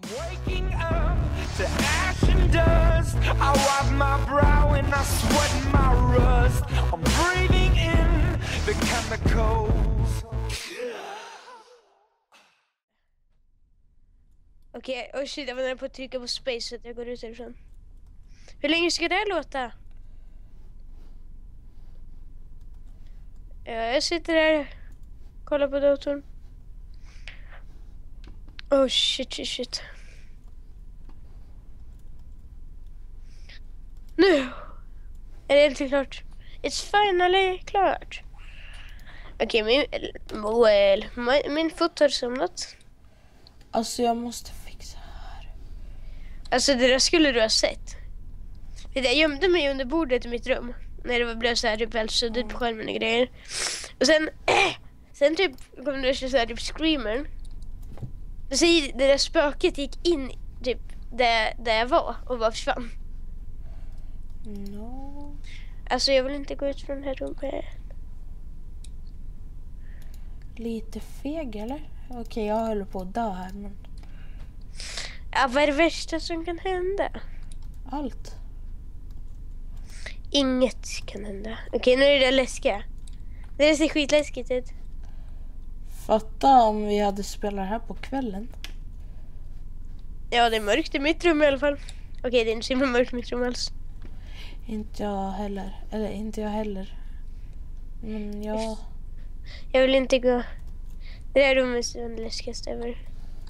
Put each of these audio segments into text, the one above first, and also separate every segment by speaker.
Speaker 1: Waking up to ash and dust, I wipe my brow and I sweat my rust. I'm breathing in the chemicals.
Speaker 2: Okej, och shit, jag var nära på att trycka på space så att jag går ut härifrån. Hur länge ska det här låta? Ja, jag sitter där, kollar på datorn. Oh shit. Nu är det äntligen klart. It's finally klart. Okej, min fot har somnat.
Speaker 3: Alltså jag måste fixa här.
Speaker 2: Alltså det där skulle du ha sett. Jag gömde mig under bordet i mitt rum. När det blev så här typ helt suddigt på skärmen och grejer. Och sen typ kom det så här typ screamer. Så det där spöket gick in typ där jag var och bara försvann.
Speaker 3: No.
Speaker 2: Alltså jag vill inte gå ut från det här rummet.
Speaker 3: Lite feg eller? Okej, jag håller på att dö här men...
Speaker 2: Ja, vad är det värsta som kan hända?
Speaker 3: Allt.
Speaker 2: Inget kan hända. Okej, nu är det läskiga. Det ser skitläskigt ut.
Speaker 3: Fatta om vi hade spelat här på kvällen.
Speaker 2: Ja, det är mörkt i mitt rum i alla fall. Okej, det är inte så himla mörkt i mitt rum alls.
Speaker 3: Inte jag heller. Eller inte jag heller. Men jag...
Speaker 2: Jag vill inte gå. Det där rummet är det läskigaste ever.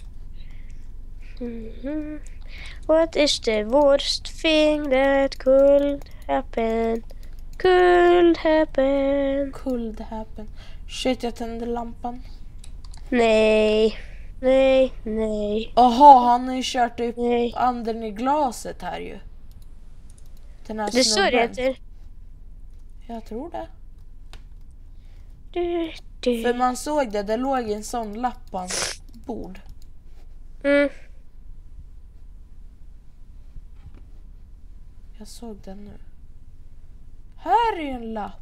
Speaker 2: What is the worst thing that could happen? Could happen.
Speaker 3: Shit, jag tände lampan.
Speaker 2: Nej.
Speaker 3: Aha, han har ju kört upp
Speaker 2: Nej.
Speaker 3: anden i glaset här ju. Den här
Speaker 2: Det är så det
Speaker 3: snubben.
Speaker 2: heter.
Speaker 3: Jag tror det.
Speaker 2: Du.
Speaker 3: För man såg det låg en sån lapp på hans bord.
Speaker 2: Mm.
Speaker 3: Jag såg den nu. Här är en lapp.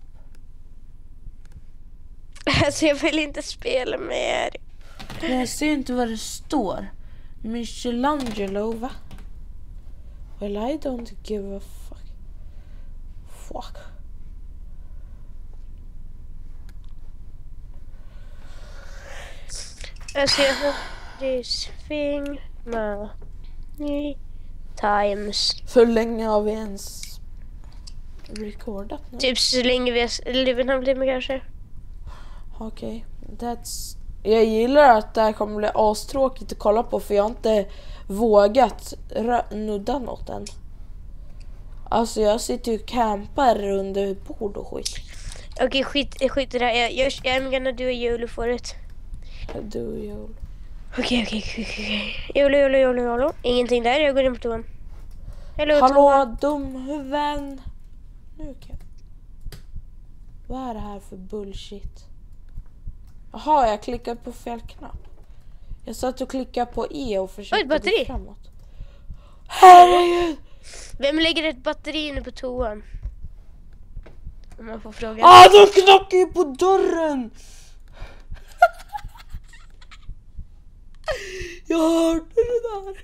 Speaker 2: Alltså jag vill inte spela mer.
Speaker 3: Men jag ser inte vad det står. Michelangelo, va? Well, I don't give a fuck.
Speaker 2: Alltså jag har this thing many times.
Speaker 3: Hur länge har vi ens recordat nu?
Speaker 2: Typ så länge vi har livet en halvtimme kanske.
Speaker 3: Okej, jag gillar att det här kommer bli astråkigt att kolla på för jag har inte vågat nudda något än. Alltså jag sitter ju och campar under bord och skit.
Speaker 2: Okej, skit i det här. I'm gonna do a YOLO for it.
Speaker 3: Du, jag...
Speaker 2: Okej. YOLO. Ingenting där, jag går in på toan.
Speaker 3: Hallå, dumhuvuden. Nu kan jag... Vad är det här för bullshit? Jaha, jag klickade på fel knapp. Jag satt och klickade på E och försökte
Speaker 2: batteri.
Speaker 3: gå framåt. Herregud!
Speaker 2: Vem lägger ett batteri inne på toan? Om man får fråga.
Speaker 3: De knackar ju på dörren! Jag hörde det där.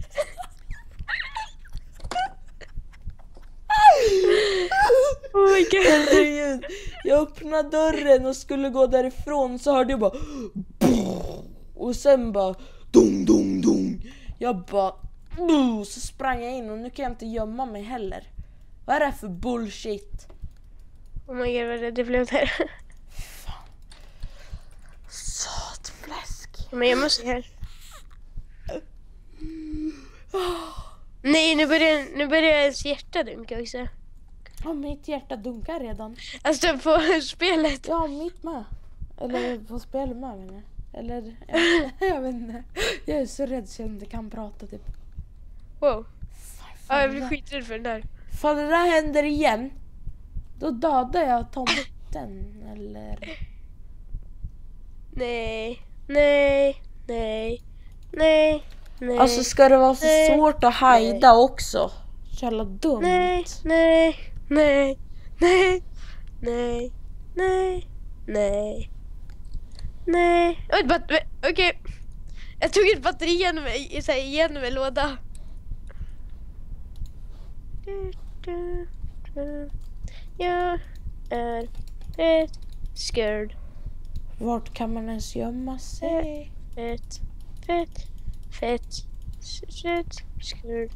Speaker 2: Oh my god.
Speaker 3: Herregud. Jag öppnade dörren och skulle gå därifrån så hörde jag bara... Och sen bara... Dong. Jag bara... Så sprang jag in och nu kan jag inte gömma mig heller. Vad är det för bullshit?
Speaker 2: Oh my god, vad det blev där.
Speaker 3: Fan. Satfläsk.
Speaker 2: Men jag måste här. Nej, nu börjar ens hjärta dunka också.
Speaker 3: Ja, mitt hjärta dunkar redan.
Speaker 2: Alltså på spelet.
Speaker 3: Ja, mitt med. Eller på spelet med, menar jag. Eller, jag vet inte. Jag är så rädd så jag inte kan prata typ.
Speaker 2: Wow.
Speaker 3: Fan,
Speaker 2: Ja, jag blir skiträdd för den där.
Speaker 3: Fan, det där händer igen. Då dödar jag tomten, eller...
Speaker 2: Nej.
Speaker 3: Alltså ska det vara så svårt att hejda också? Jävla dumt.
Speaker 2: Nej. Okej. Jag tog ett batteri genom en låda. Jag är fett scared.
Speaker 3: Vart kan man ens gömma sig?
Speaker 2: Fett scared.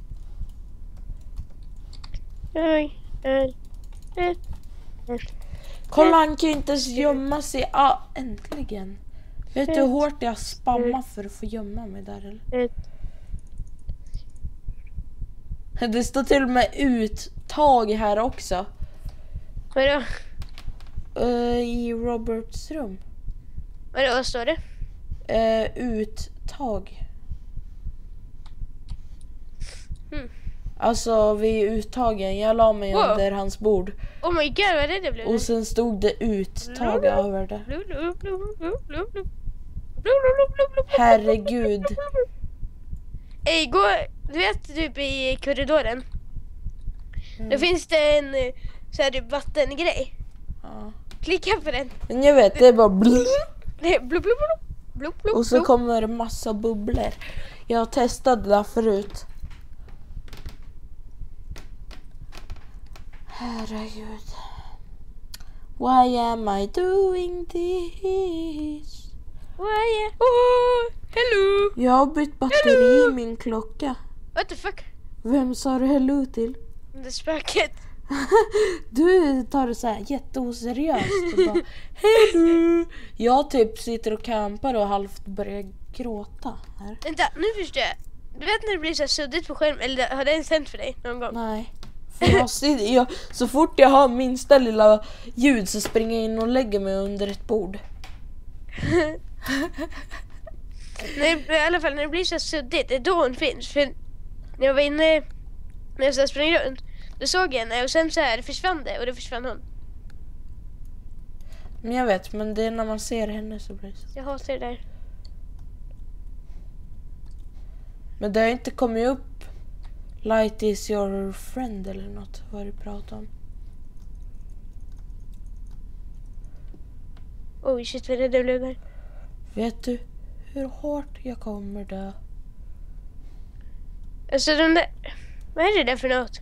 Speaker 2: Jag är fett.
Speaker 3: Kolla, han kan ju inte ens gömma sig. Äntligen. Vet du hur hårt jag spammar för att få gömma mig där eller? Det står till och med uttag här också.
Speaker 2: Vadå?
Speaker 3: I Roberts rum.
Speaker 2: Vad står det?
Speaker 3: Uttag.
Speaker 2: Hmm.
Speaker 3: Alltså vid uttagen. Jag la mig under hans bord.
Speaker 2: Oh my god, vad är det blev?
Speaker 3: Och sen stod det uttag över det. Herregud.
Speaker 2: Ey, du vet typ i korridoren. Då finns det en så här typ vattengrej.
Speaker 3: Ja.
Speaker 2: Klicka på den.
Speaker 3: Men jag vet, det är bara blub.
Speaker 2: Det är blub.
Speaker 3: Och så kommer det massa bubblor. Jag testade det där förut. Herregud. Why am I doing this?
Speaker 2: Hello.
Speaker 3: Jag har bytt batteri i min klocka.
Speaker 2: What the fuck?
Speaker 3: Vem sa du hello till?
Speaker 2: Det är spöket.
Speaker 3: Du tar det så här jätteoseriöst och bara hello. Jag typ sitter och campar och halvt börjar gråta här.
Speaker 2: Vänta, nu förstår jag. Du vet när det blir så här suddigt på skärmen, eller har det hänt för dig någon gång?
Speaker 3: Nej. För så fort jag har minsta lilla ljud så springer jag in och lägger mig under ett bord.
Speaker 2: Nej, i alla fall när det blir så här suddigt, det är då hon finns. För när jag var inne, när jag så här sprang runt, då såg jag henne och sen så här försvann det och då försvann hon.
Speaker 3: Men jag vet, men det är när man ser henne så blir det så.
Speaker 2: Jag hatar det där.
Speaker 3: Men det har inte kommit upp Light is your friend eller något. Vad du pratar om.
Speaker 2: Oj shit, vad rädd jag blev där.
Speaker 3: Vet du hur hårt jag kommer dö?
Speaker 2: Alltså de där, vad är det där för något?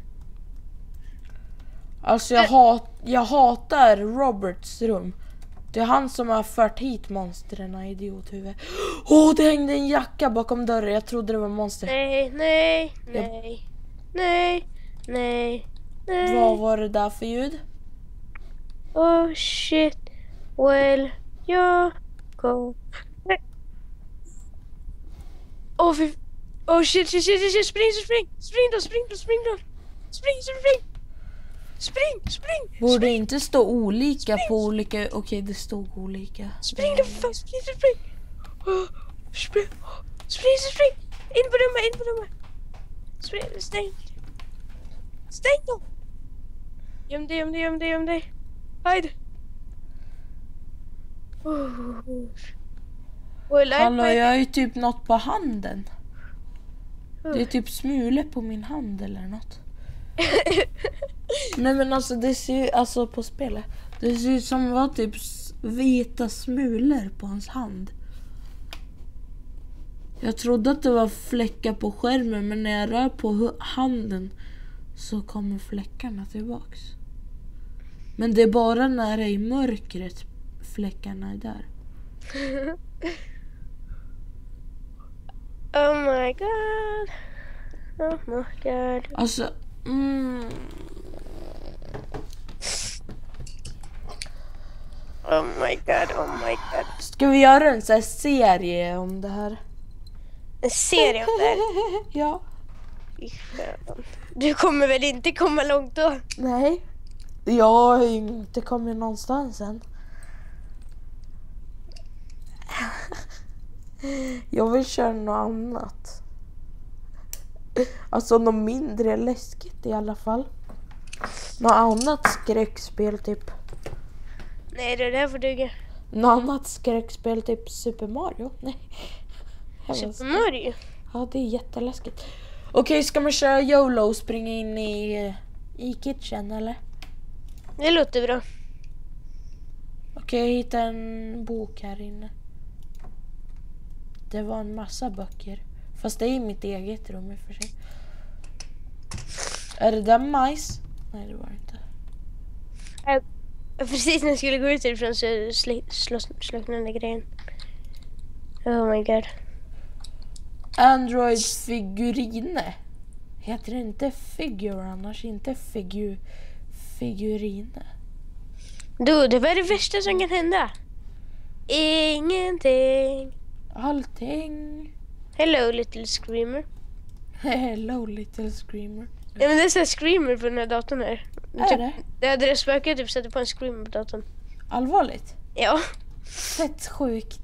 Speaker 3: Alltså jag hatar Roberts rum. Det är han som har fört hit monstren, idiothuvud. Det hängde en jacka bakom dörren. Jag trodde det var monster.
Speaker 2: Nej.
Speaker 3: Vad var det där för ljud?
Speaker 2: Oh shit. Well, jag go. Oh shit. Spring.
Speaker 3: Borde inte stå olika på olika... Okej, det stod olika.
Speaker 2: Spring. In på rummet. Stäng då. Göm dig. Hide.
Speaker 3: Hallå, jag har ju typ något på handen. Det är typ smulor på min hand eller något. Nej men alltså det ser ju, alltså på spelet. Det ser ut som var typ vita smulor på hans hand. Jag trodde att det var fläckar på skärmen, men när jag rör på handen så kommer fläckarna tillbaks. Men det är bara när det är i mörkret fläckarna är där.
Speaker 2: Oh my god.
Speaker 3: Alltså
Speaker 2: Oh my god.
Speaker 3: Ska vi göra en sån här serie om det här?
Speaker 2: En serie om det här?
Speaker 3: Ja.
Speaker 2: Du kommer väl inte komma långt då?
Speaker 3: Nej. Jag har ju inte kommit någonstans än. Jag vill köra något annat. Alltså något mindre läskigt i alla fall. Något annat skräckspel typ.
Speaker 2: Nej, det där får duga.
Speaker 3: Något annat skräckspel typ Super Mario. Nej.
Speaker 2: Super Mario?
Speaker 3: Ja, det är jätteläskigt. Okej, ska man köra YOLO och springa in i kitchen eller?
Speaker 2: Det låter bra.
Speaker 3: Okej, jag hittar en bok här inne. det var en massa böcker. Fast det är i mitt eget rum i och för sig. Är det där majs? Nej, det var det inte.
Speaker 2: Precis när jag skulle gå ut ifrån så slocknade den där grejen. Oh my god.
Speaker 3: Android-figurine. Heter det inte figure annars? Inte figurine.
Speaker 2: Du, det var det värsta som kan hända. Ingenting.
Speaker 3: Allting.
Speaker 2: Hello little screamer.
Speaker 3: Hello little screamer.
Speaker 2: Ja, men det är så här screamer på den här datorn här.
Speaker 3: Är det?
Speaker 2: Det hade det spökat typ satte på en screamer på datorn.
Speaker 3: Allvarligt?
Speaker 2: Ja.
Speaker 3: Fett sjukt.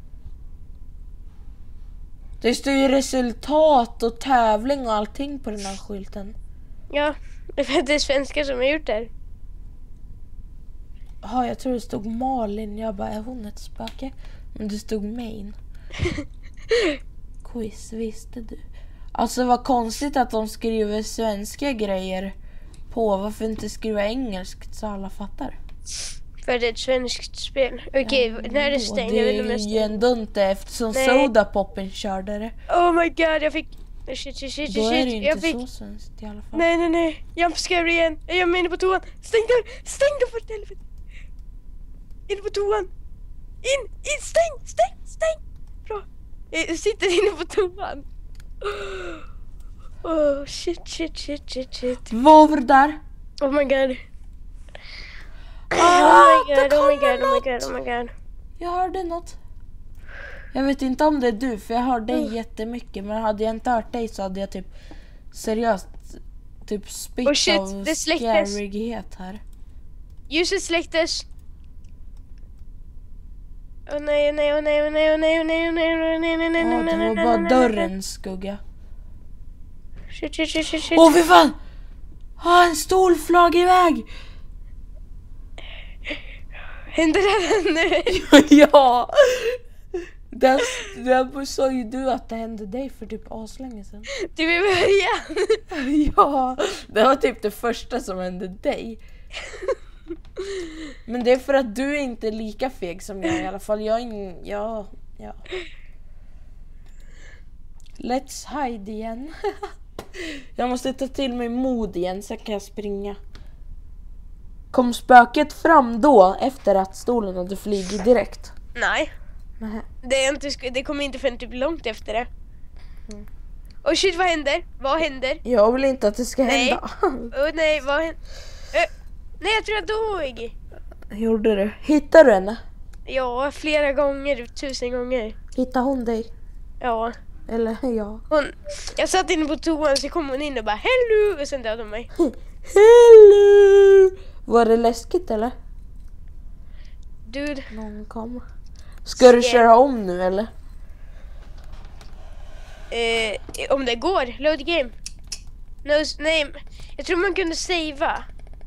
Speaker 3: Det står ju resultat och tävling och allting på den här skylten.
Speaker 2: Ja, det är svenskar som har gjort det här.
Speaker 3: Ja, jag tror det stod Malin. Jag bara, är hon ett spöke? Men det stod main. Quiz, visste du? Alltså vad konstigt att de skriver svenska grejer på. Varför inte skriva engelskt så alla fattar?
Speaker 2: För det är ett svenskt spel. Okej, när är det stängt? Jag vet inte om
Speaker 3: Det
Speaker 2: jag
Speaker 3: är ju
Speaker 2: stängd.
Speaker 3: ändå inte eftersom
Speaker 2: Nej.
Speaker 3: Sodapoppen körde det.
Speaker 2: Oh my god, jag fick... Shit.
Speaker 3: Då är det ju
Speaker 2: Jag
Speaker 3: inte
Speaker 2: fick...
Speaker 3: så svenskt i alla fall.
Speaker 2: Nej. Jumpscare igen. Jag är inne på toan. Stäng dörren för helvete. In på toan. In, stäng. Bra. Jag sitter inne på toan. Oh shit.
Speaker 3: Vad var det där?
Speaker 2: Oh my god.
Speaker 3: Det
Speaker 2: Oh my
Speaker 3: kommer
Speaker 2: god.
Speaker 3: Jag hörde något. Jag vet inte om det är du, för jag hörde dig jättemycket. Men hade jag inte hört dig så hade jag typ seriöst typ spytt
Speaker 2: Oh shit,
Speaker 3: av
Speaker 2: det släcktes.
Speaker 3: scarighet här.
Speaker 2: Ljuset släcktes. Åh nej.
Speaker 3: Ja, det var bara dörrens skugga.
Speaker 2: Shit.
Speaker 3: Åh, fy fan! En stol flög iväg!
Speaker 2: Händer det nu?
Speaker 3: Ja! Där sa ju du att det hände dig för typ aslänge sedan.
Speaker 2: Du vill börja?
Speaker 3: Ja, det var typ det första som hände dig. Men det är för att du är inte lika feg som jag i alla fall. Ja. Let's hide igen. Jag måste ta till mig mod igen så kan jag springa. Kom spöket fram då efter att stolen hade flugit direkt?
Speaker 2: Nej.
Speaker 3: Nej.
Speaker 2: Det kommer inte förrän typ långt efter det. Oh shit, vad händer? Vad händer?
Speaker 3: Jag vill inte att det ska
Speaker 2: Nej.
Speaker 3: hända.
Speaker 2: Oh nej, vad händer? Nej, jag tror jag dog.
Speaker 3: Gjorde du? Hittade du henne?
Speaker 2: Ja, flera gånger, 1000 gånger.
Speaker 3: Hittade hon dig?
Speaker 2: Ja.
Speaker 3: Eller ja.
Speaker 2: Jag satt inne på toan så kom hon in och bara hello och sen dödade hon mig.
Speaker 3: Hello! Var det läskigt eller?
Speaker 2: Dude.
Speaker 3: Någon kom. Ska du köra om nu eller?
Speaker 2: Om det går, load game. Nej, jag tror man kunde savea.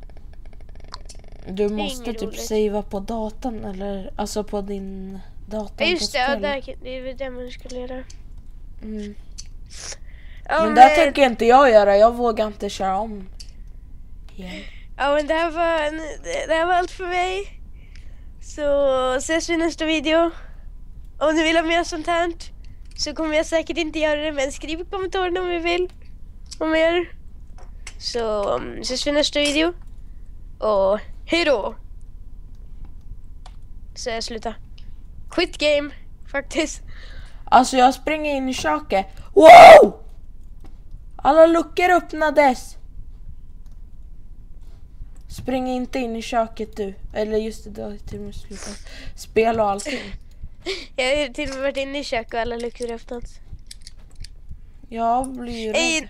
Speaker 3: Du måste
Speaker 2: inget
Speaker 3: typ
Speaker 2: roligt.
Speaker 3: savea på datan eller alltså på din dator.
Speaker 2: Ja, just
Speaker 3: på
Speaker 2: det, ja,
Speaker 3: spel.
Speaker 2: det är väl det man skulle göra.
Speaker 3: Mm.
Speaker 2: Ja,
Speaker 3: Men det tänker inte jag göra. Jag vågar inte köra om igen.
Speaker 2: Ja, men det här var allt för mig. Så ses vi i nästa video. Om ni vill ha mer sånt här så kommer jag säkert inte göra det, men skriv i kommentarerna om ni vill ha mer. Så ses vi i nästa video. Och hejdå. Så jag slutar. Quit game, faktiskt.
Speaker 3: Alltså jag springer in i köket. Wow! Alla luckor öppnades. Spring inte in i köket du. Eller just det, du har till och med slutat spela och allting.
Speaker 2: Jag har till och med varit inne i köket och alla luckor öppnats.
Speaker 3: Jag blir ju rädd.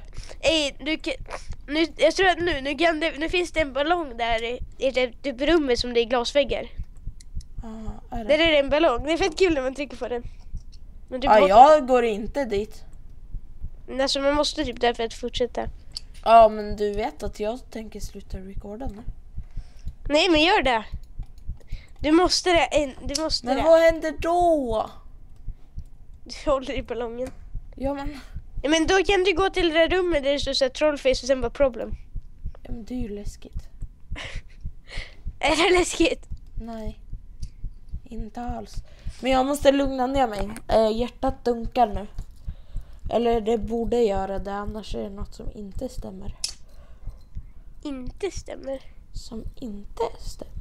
Speaker 2: Jag tror att nu finns det en ballong där i typ rummet som det är glasväggar.
Speaker 3: Är
Speaker 2: Där
Speaker 3: det?
Speaker 2: är det en ballong. Det är fett kul när man trycker på den. Men typ
Speaker 3: Jag går inte dit.
Speaker 2: alltså man måste typ därför att fortsätta.
Speaker 3: Ja, men du vet att jag tänker sluta recorda nu.
Speaker 2: Nej, men gör det. Du måste det.
Speaker 3: Men vad händer då?
Speaker 2: Du håller i ballongen.
Speaker 3: Ja men
Speaker 2: Men då kan du gå till det där rummet där det står så här trollface och sen bara problem.
Speaker 3: det är ju läskigt.
Speaker 2: Är det läskigt?
Speaker 3: Nej. inte alls. Men jag måste lugna ner mig. Hjärtat dunkar nu. Eller det borde göra det, annars är det något som inte stämmer.
Speaker 2: Inte stämmer.
Speaker 3: Som inte stämmer.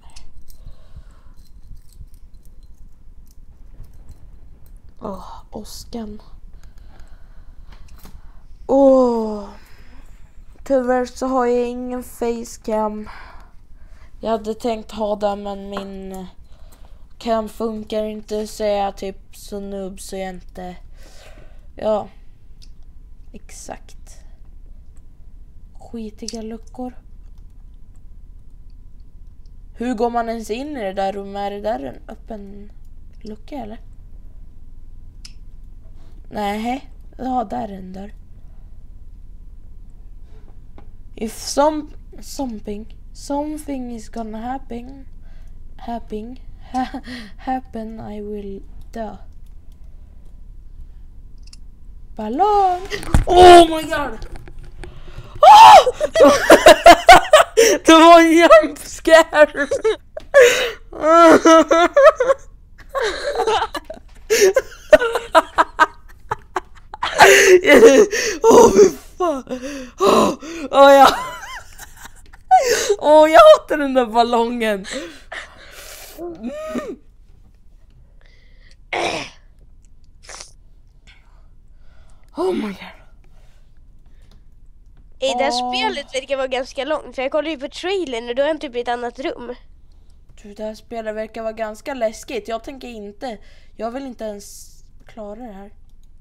Speaker 3: Åskan. Tyvärr så har jag ingen facecam. Jag hade tänkt ha det, men min cam funkar inte, så jag typ så noob så jag inte... Ja, exakt. Skitiga luckor. Hur går man ens in i det där rummet? Är det där en öppen lucka eller? Nej, ja, där är en dörr. If something is gonna happen, I will die. Ballong! Oh my god! Det var en jump scare! Fy fan! Jag hatar den där ballongen. Oh my god.
Speaker 2: Det här spelet verkar vara ganska långt, för jag kollade ju på trailern och då är han typ i ett annat rum.
Speaker 3: Du, det här spelet verkar vara ganska läskigt. Jag vill inte ens klara det här.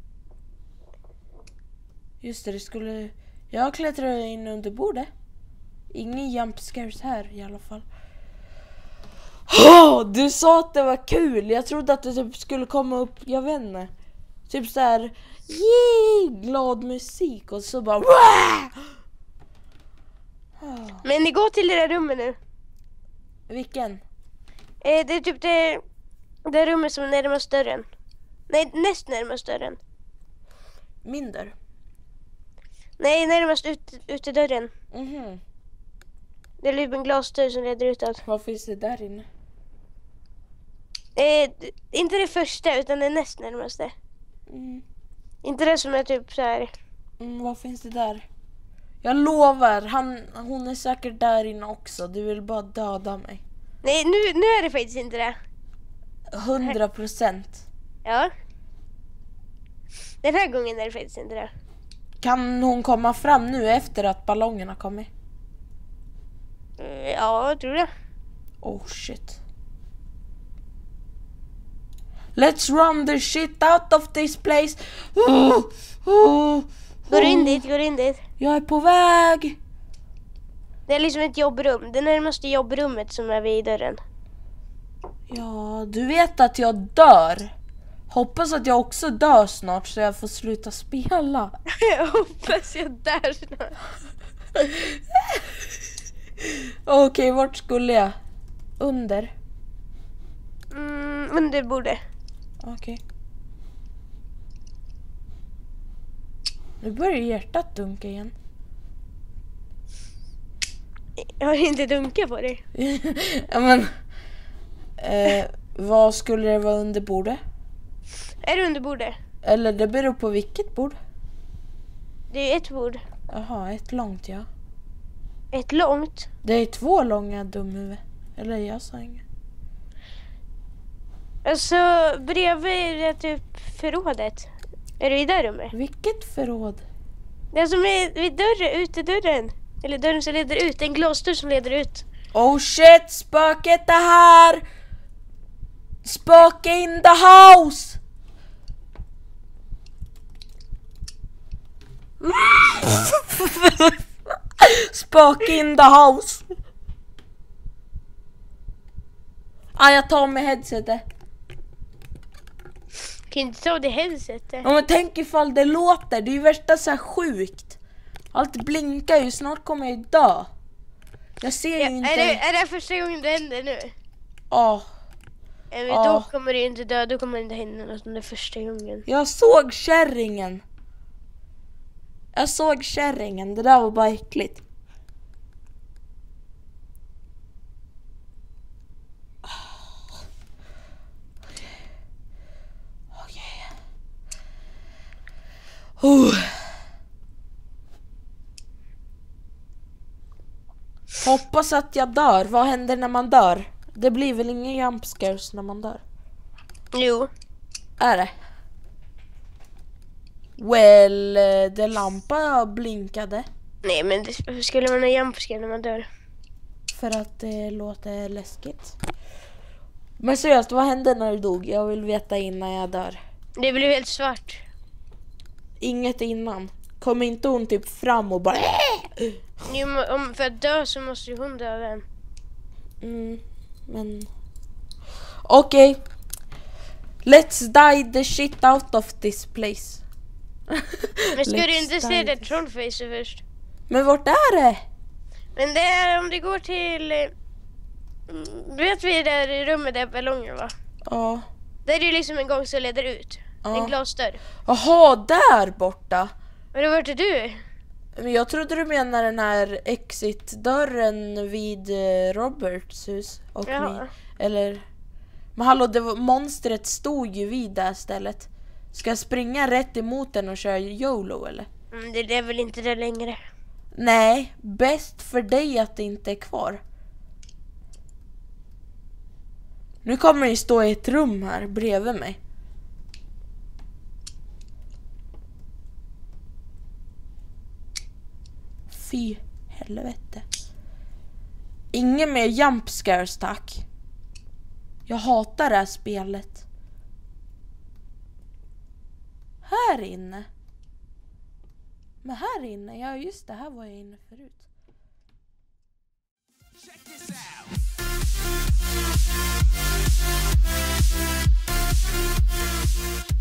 Speaker 3: Just det, jag klättrar in under bordet. Ingen jump scares här i alla fall. Du sa att det var kul. Jag trodde att det typ skulle komma upp, jag vet inte. Typ så här, glad musik och så bara...
Speaker 2: Men ni går till det där rummet nu.
Speaker 3: Vilken?
Speaker 2: Det är typ det rummet som är närmast dörren. Nej, näst närmast dörren.
Speaker 3: Min dörr?
Speaker 2: Nej, närmast ut till dörren.
Speaker 3: Mhm.
Speaker 2: Det är typ en glasdörr som leder utåt.
Speaker 3: Vad finns det där inne?
Speaker 2: Inte det första, utan det näst närmaste.
Speaker 3: Mm.
Speaker 2: Inte det som är typ så här.
Speaker 3: Vad finns det där? Jag lovar, hon är säkert där inne också. Du vill bara döda mig.
Speaker 2: Nej, nu är det faktiskt inte det.
Speaker 3: 100%.
Speaker 2: Ja. Den här gången är det faktiskt inte det.
Speaker 3: Kan hon komma fram nu efter att ballongen har kommit?
Speaker 2: Ja, jag tror det.
Speaker 3: Oh shit. Let's run the shit out of this place.
Speaker 2: Går du in dit?
Speaker 3: Jag är på väg.
Speaker 2: Det är liksom ett jobbrum. Det närmaste jobbrummet som är vid dörren.
Speaker 3: Ja, du vet att jag dör. Hoppas att jag också dör snart så jag får sluta spela.
Speaker 2: Jag hoppas jag dör snart.
Speaker 3: Okej, vart skulle jag? Under?
Speaker 2: Under bordet.
Speaker 3: Okej. Nu börjar hjärtat dunka igen.
Speaker 2: Jag har inte dunkat på dig.
Speaker 3: Ja, men... vad skulle det vara under bordet?
Speaker 2: Är det under bordet?
Speaker 3: Eller det beror på vilket bord.
Speaker 2: Det är ett bord.
Speaker 3: Jaha, ett långt, ja.
Speaker 2: Ett långt?
Speaker 3: Det är 2 långa, dumhuvud. Eller jag sa inget.
Speaker 2: Alltså, bredvid det typ förrådet. Är du i det rummet?
Speaker 3: Vilket förråd?
Speaker 2: Det som är vid dörren, utedörren. Eller dörren som leder ut, en glasdörr som leder ut.
Speaker 3: Oh shit, spöket är här! Spöke in the house! Spöke in the house! Jag tar med headsetet.
Speaker 2: Kan inte ta det headsetet?
Speaker 3: Ja, men tänk ifall det låter. Det är ju värsta så här sjukt. Allt blinkar ju. Snart kommer jag dö. Jag ser ju inte...
Speaker 2: Är det första gången det händer nu?
Speaker 3: Ja.
Speaker 2: Då kommer du inte dö. Då kommer det inte hända något om det första gången.
Speaker 3: Jag såg kärringen. Det där var bara äckligt. Hoppas att jag dör. Vad händer när man dör? Det blir väl ingen jump scares när man dör?
Speaker 2: Jo.
Speaker 3: Är det? Well, det lampa blinkade.
Speaker 2: Nej, men hur skulle man ha jump scare när man dör?
Speaker 3: För att det låter läskigt. Men seriöst, vad hände när du dog? Jag vill veta innan jag dör.
Speaker 2: Det blev helt svart.
Speaker 3: Inget innan. Kom inte hon typ fram och bara...
Speaker 2: Jo, för att dö så måste ju hon dö den.
Speaker 3: Men... Okej. Let's die the shit out of this place.
Speaker 2: Men ska du inte se
Speaker 3: die
Speaker 2: det
Speaker 3: this-
Speaker 2: trollface först?
Speaker 3: Men vart är det?
Speaker 2: Men det är om det går till... Du vet vi där i rummet där ballongen va?
Speaker 3: Ja.
Speaker 2: Där är det ju liksom en gång som leder ut.
Speaker 3: Ja.
Speaker 2: En glasdörr.
Speaker 3: Jaha, där borta.
Speaker 2: Men vart är du?
Speaker 3: Men jag trodde du menar den här exit-dörren vid Roberts hus. Och
Speaker 2: Jaha.
Speaker 3: eller... Men hallå, monstret stod ju vid det här stället. Ska jag springa rätt emot den och köra YOLO eller?
Speaker 2: Det är väl inte det längre.
Speaker 3: Nej, bäst för dig att det inte är kvar. Nu kommer det stå i ett rum här bredvid mig. Fy helvete. Ingen mer jump scares, tack. Jag hatar det här spelet. Här inne. Men här inne, ja just det, här var jag inne förut.
Speaker 1: Check this out.